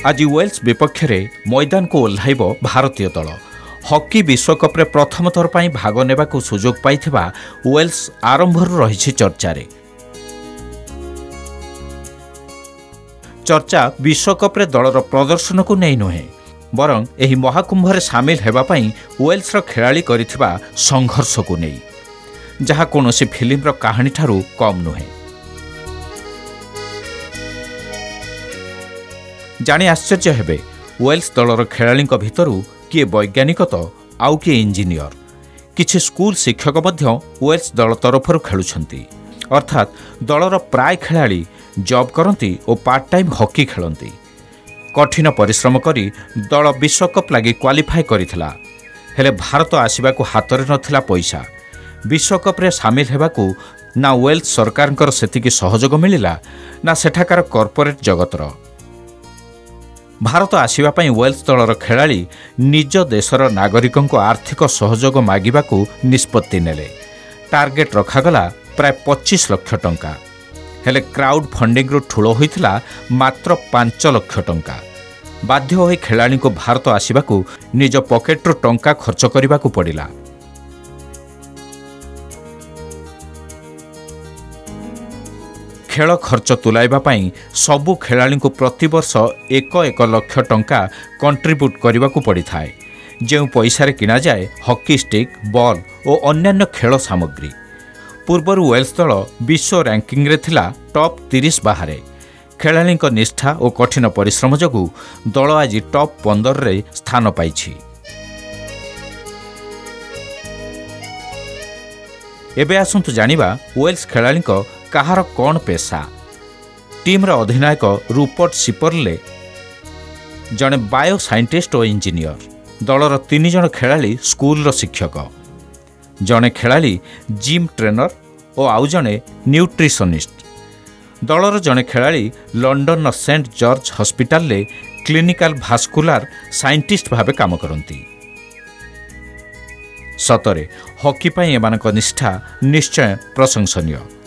आज वेल्स विपक्ष में मैदान को ओह्लाइब भारतीय दल। हॉकी विश्वकप रे प्रथम थर पर भाग नेबा को सुजोग पाइथिबा वेल्स आरंभर रही चर्चा रे। चर्चा विश्वकप रे दलर प्रदर्शन को नहीं नुहे बरं एही महाकुंभ रे सामिल हेबा पई वेल्स रो खेलाड़ी करिथिबा संघर्ष को नहीं, जहा कोनोसी फिल्म रो कहानी ठारू कम नुहे। जाने आश्चर्य हेबे वेल्स दलर खेलाड़ी भितरु किए वैज्ञानिक तो आउ किए इंजीनियर, किछि स्कूल शिक्षक मध्य वेल्स दल तरफरु खेलुछंती। अर्थात दलर प्राय खेलाड़ी जॉब करती और पार्ट टाइम हॉकी खेलती। कठिन परिश्रम करी दल विश्वकप लगी क्वालिफाई करिथिला, हेले भारत आसिबा को हाथ में नथिला पैसा। विश्वकप रे सामिल हेबाकू ना वेल्स सरकार सेतिकी सहयोग मिलिला ना सेठाकार कॉर्पोरेट जगतर। भारत आसिबा पई वेल्स दलर खेलाड़ी निज देशर नागरिकों को आर्थिक सहयोग मागिबाकू निष्पत्ति नेले। टार्गेट रखागला प्राय 25 लाख टंका, हेले क्राउड फंडिंग रु ठूल होइथिला मात्र 5 लाख टंका। बाध्य होई खेलाड़ी को भारत आसिबाकू निज पॉकेट रु टंका खर्च करिबाकू पड़िला। खेल खर्च तुलाइबा पई सबु खेलाड़ी को प्रतिवर्ष 1 लाख टंका कंट्रीब्यूट करने पड़ी थाए, जो पैसा किना जाए हॉकी स्टिक, बॉल और अन्यान्य खेल सामग्री। पूर्वर वेल्स दल विश्व रैंकिंग रे थिला टॉप 30 बाहर। खेलाड़ी निष्ठा और कठिन परिश्रम जोगु दल आज टॉप 15 रे स्थान पाइछि। एबे आसंतु जानिबा वेल्स खेलाड़ी कहार कौन पेशा। टीम रा अधिनायक रूपर्ट सिपरले जड़े बायो साइंटिस्ट और इंजीनियर। दलर 3 जन खेलाड़ी स्कूल रो शिक्षक, जड़े खेलाड़ी जिम ट्रेनर और आउ जड़े न्यूट्रिशनिस्ट। दलर जड़े खेलाड़ी लंडन सेंट जॉर्ज हॉस्पिटल ले क्लिनिकल भास्कुलार साइंटिस्ट भावे काम करती। सतरे हॉकी पई एमानक निष्ठा निश्चय प्रशंसनीय।